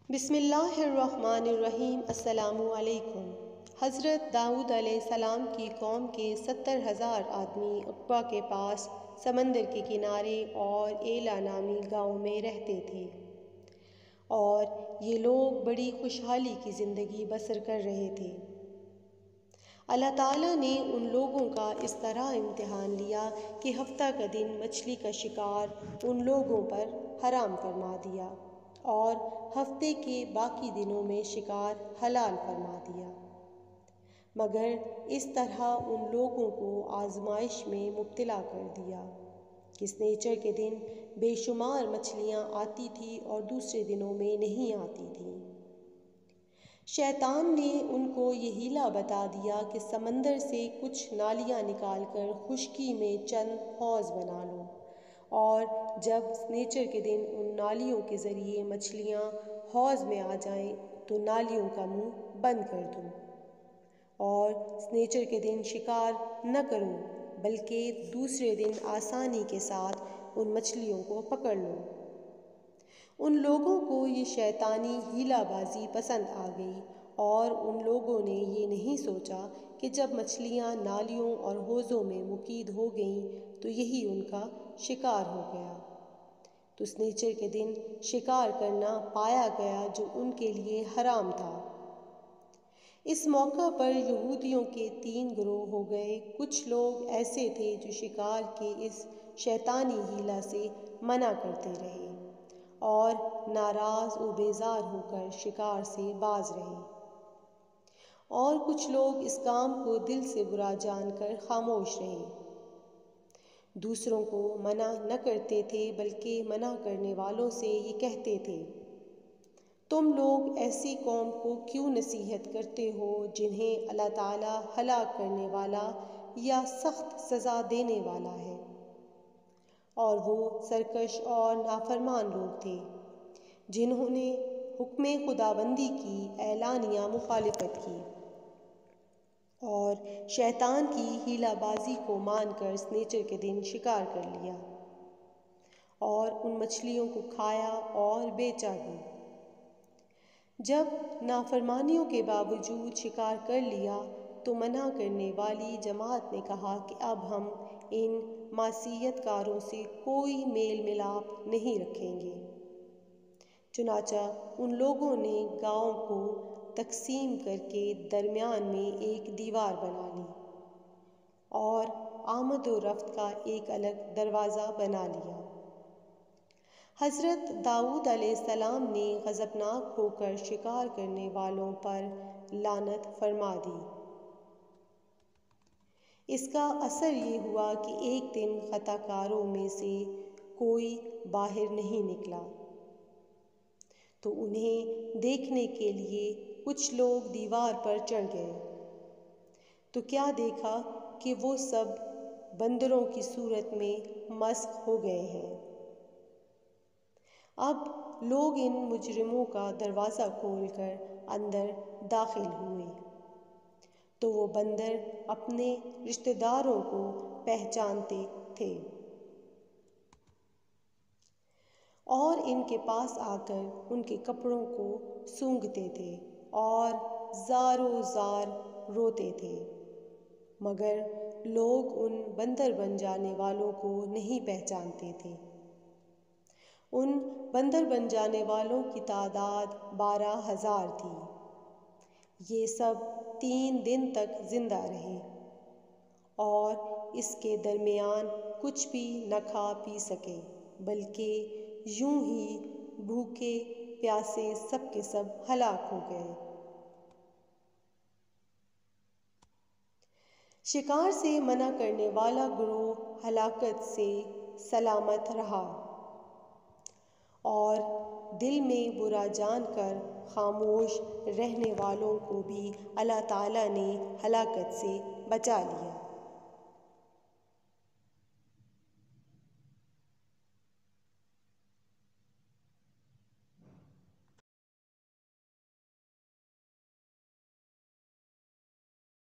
بسم اللہ الرحمن الرحیم۔ السلام علیکم۔ حضرت داؤد علیہ السلام کی قوم کے 70,000 آدمی عقبہ کے پاس سمندر کے کنارے اور ایلا نامی گاؤں میں رہتے تھے، اور یہ لوگ بڑی خوشحالی کی زندگی بسر کر رہے تھے۔ اللہ تعالیٰ نے ان لوگوں کا اس طرح امتحان لیا کہ ہفتہ کا دن مچھلی کا شکار ان لوگوں پر حرام فرما دیا اور ہفتے کے باقی دنوں میں شکار حلال فرما دیا، مگر اس طرح ان لوگوں کو آزمائش میں مبتلا کر دیا کہ سنیچر کے دن بے شمار مچھلیاں آتی تھیں اور دوسرے دنوں میں نہیں آتی تھیں۔ شیطان نے ان کو یہ ہیلا بتا دیا کہ سمندر سے کچھ نالیاں نکال کر خشکی میں چند حوض بنا لو، اور جب سنیچر کے دن ان نالیوں کے ذریعے مچھلیاں حوض میں آ جائیں تو نالیوں کا منہ بند کر دو، اور سنیچر کے دن شکار نہ کرو بلکہ دوسرے دن آسانی کے ساتھ ان مچھلیوں کو پکڑ لو۔ ان لوگوں کو یہ شیطانی ہیلا بازی پسند آ گئی، اور ان لوگوں نے یہ نہیں سوچا کہ جب مچھلیاں نالیوں اور حوضوں میں مقید ہو گئیں تو یہی ان کا شکار ہو گیا، تو سنیچر کے دن شکار کرنا پایا گیا جو ان کے لیے حرام تھا۔ اس موقع پر یہودیوں کے 3 گروہ ہو گئے۔ کچھ لوگ ایسے تھے جو شکار کے اس شیطانی ہیلا سے منع کرتے رہے اور ناراض و بیزار ہو کر شکار سے باز رہے، اور کچھ لوگ اس کام کو دل سے برا جان کر خاموش رہے۔ دوسروں کو منع نہ کرتے تھے بلکہ منع کرنے والوں سے یہ کہتے تھے، تم لوگ ایسی قوم کو کیوں نصیحت کرتے ہو جنہیں اللہ تعالیٰ ہلاک کرنے والا یا سخت سزا دینے والا ہے؟ اور وہ سرکش اور نافرمان لوگ تھے جنہوں نے حکم خداوندی کی اعلانیہ مخالفت کی اور شیطان کی ہیلا بازی کو مان کر سنیچر کے دن شکار کر لیا اور ان مچھلیوں کو کھایا اور بیچا بھی۔ جب نافرمانیوں کے باوجود شکار کر لیا تو منع کرنے والی جماعت نے کہا کہ اب ہم ان معصیت کاروں سے کوئی میل ملاپ نہیں رکھیں گے۔ چنانچہ ان لوگوں نے گاؤں کو تقسیم کر کے درمیان میں ایک دیوار بنا لی اور آمد و رفت کا ایک الگ دروازہ بنا لیا۔ حضرت داؤد علیہ السلام نے غضبناک ہو کر شکار کرنے والوں پر لعنت فرما دی۔ اس کا اثر یہ ہوا کہ ایک دن خطا کاروں میں سے کوئی باہر نہیں نکلا، تو انہیں دیکھنے کے لیے کچھ لوگ دیوار پر چڑھ گئے، تو کیا دیکھا کہ وہ سب بندروں کی صورت میں مسخ ہو گئے ہیں۔ اب لوگ ان مجرموں کا دروازہ کھول کر اندر داخل ہوئے تو وہ بندر اپنے رشتہ داروں کو پہچانتے تھے اور ان کے پاس آ کر ان کے کپڑوں کو سونگھتے تھے اور زار و زار روتے تھے، مگر لوگ ان بندر بن جانے والوں کو نہیں پہچانتے تھے۔ ان بندر بن جانے والوں کی تعداد 12,000 تھی۔ یہ سب 3 دن تک زندہ رہے اور اس کے درمیان کچھ بھی نہ کھا پی سکے، بلکہ یوں ہی بھوکے پیاسے سب کے سب ہلاک ہو گئے۔ شکار سے منع کرنے والا گروہ ہلاکت سے سلامت رہا، اور دل میں برا جان کر خاموش رہنے والوں کو بھی اللہ تعالیٰ نے ہلاکت سے بچا لیا۔